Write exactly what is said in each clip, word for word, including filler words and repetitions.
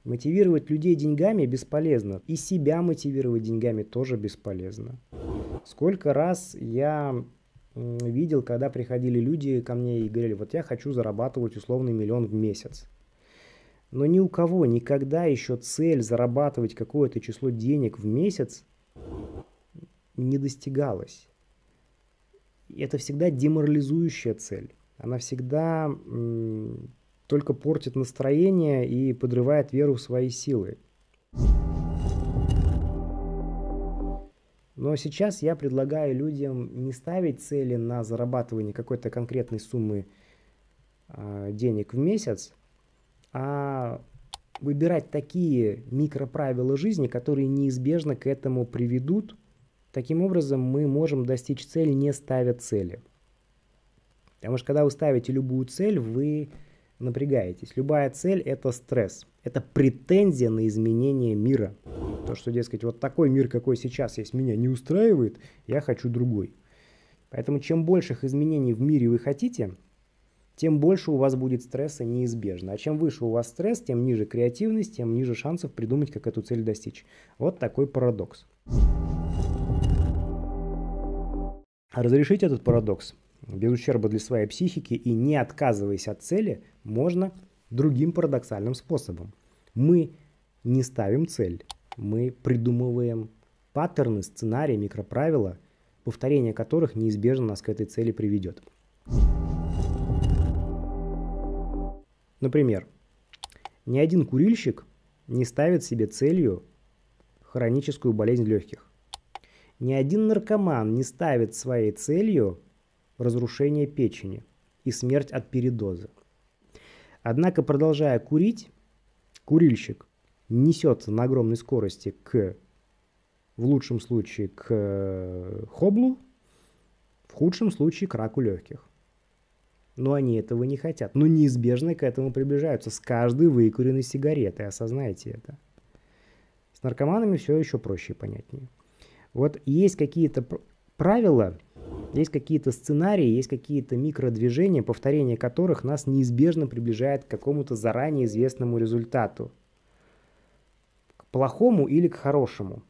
Мотивировать людей деньгами бесполезно. И себя мотивировать деньгами тоже бесполезно. Сколько раз я видел, когда приходили люди ко мне и говорили, вот я хочу зарабатывать условный миллион в месяц. Но ни у кого никогда еще цель зарабатывать какое-то число денег в месяц не достигалась. Это всегда деморализующая цель. Она всегда м, только портит настроение и подрывает веру в свои силы. Но сейчас я предлагаю людям не ставить цели на зарабатывание какой-то конкретной суммы э, денег в месяц, а выбирать такие микроправила жизни, которые неизбежно к этому приведут. Таким образом, мы можем достичь цели, не ставя цели. Потому что когда вы ставите любую цель, вы напрягаетесь. Любая цель – это стресс. Это претензия на изменение мира. То, что, дескать, вот такой мир, какой сейчас есть, меня не устраивает, я хочу другой. Поэтому чем больших изменений в мире вы хотите, тем больше у вас будет стресса неизбежно. А чем выше у вас стресс, тем ниже креативность, тем ниже шансов придумать, как эту цель достичь. Вот такой парадокс. Разрешить этот парадокс без ущерба для своей психики и не отказываясь от цели можно другим парадоксальным способом. Мы не ставим цель, мы придумываем паттерны, сценарии, микроправила, повторение которых неизбежно нас к этой цели приведет. Например, ни один курильщик не ставит себе целью хроническую болезнь легких. Ни один наркоман не ставит своей целью разрушение печени и смерть от передоза. Однако, продолжая курить, курильщик несется на огромной скорости к, в лучшем случае, к хоблу, в худшем случае к раку легких. Но они этого не хотят, но неизбежно к этому приближаются с каждой выкуренной сигаретой, осознайте это. С наркоманами все еще проще и понятнее. Вот есть какие-то правила, есть какие-то сценарии, есть какие-то микродвижения, повторение которых нас неизбежно приближает к какому-то заранее известному результату. К плохому или к хорошему.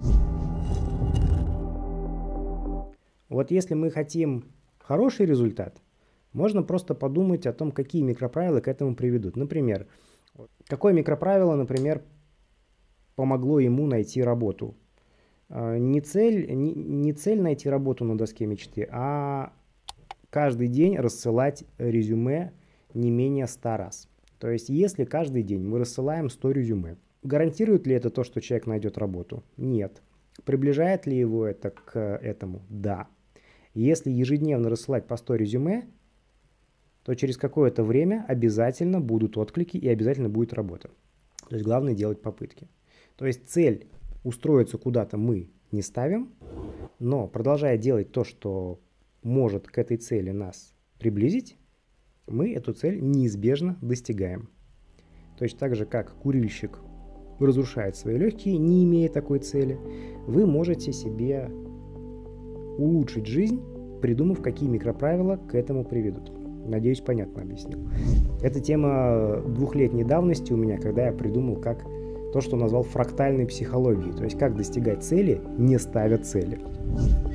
Вот если мы хотим хороший результат, можно просто подумать о том, какие микроправила к этому приведут. Например, какое микроправило, например, помогло ему найти работу? Не цель, не, не цель найти работу на доске мечты, а каждый день рассылать резюме не менее ста раз. То есть, если каждый день мы рассылаем сто резюме, гарантирует ли это то, что человек найдет работу? Нет. Приближает ли его это к этому? Да. Если ежедневно рассылать по сто резюме, то через какое-то время обязательно будут отклики и обязательно будет работа. То есть, главное делать попытки. То есть, цель устроиться куда-то мы не ставим, но продолжая делать то, что может к этой цели нас приблизить, мы эту цель неизбежно достигаем. Точно так же, как курильщик разрушает свои легкие, не имея такой цели, вы можете себе улучшить жизнь, придумав, какие микроправила к этому приведут. Надеюсь, понятно объяснил. Это тема двухлетней давности у меня, когда я придумал, как то, что назвал фрактальной психологией, то есть как достигать цели, не ставя цели.